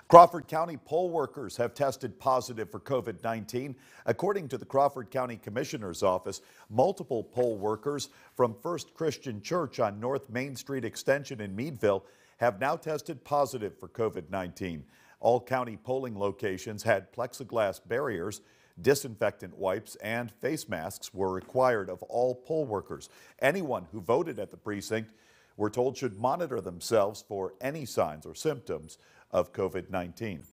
Crawford County poll workers have tested positive for COVID-19. According to the Crawford County Commissioner's Office, multiple poll workers from First Christian Church on North Main Street Extension in Meadville have now tested positive for COVID-19. All county polling locations had plexiglass barriers. Disinfectant wipes and face masks were required of all poll workers. Anyone who voted at the precinct, we're told, should monitor themselves for any signs or symptoms of COVID-19.